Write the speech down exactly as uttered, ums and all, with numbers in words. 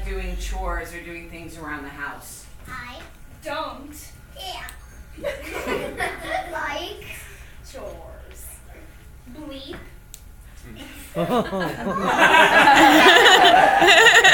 doing chores or doing things around the house? I Don't. yeah. Like Chores. bleep.